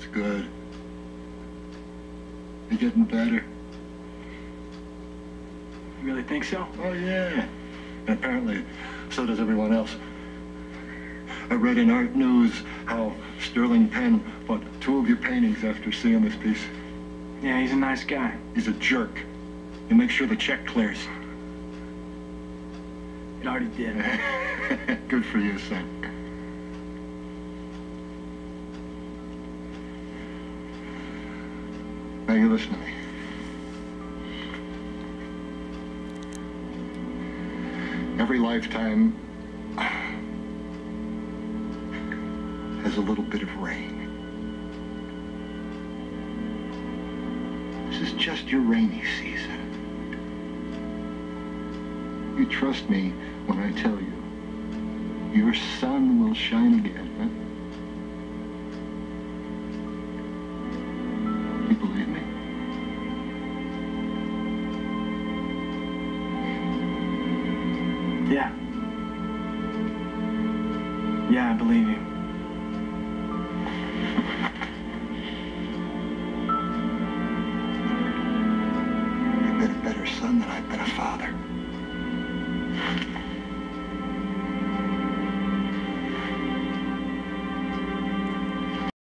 It's good. You're getting better. You really think so? Oh, yeah. And apparently, so does everyone else. I read in Art News how Sterling Penn bought 2 of your paintings after seeing this piece. Yeah, he's a nice guy. He's a jerk. You make sure the check clears. It already did. Good for you, son. Now you listen to me. Every lifetime has a little bit of rain. This is just your rainy season. You trust me when I tell you, your sun will shine again, huh? You believe me? Yeah. Yeah, I believe you. You've been a better son than I've been a father.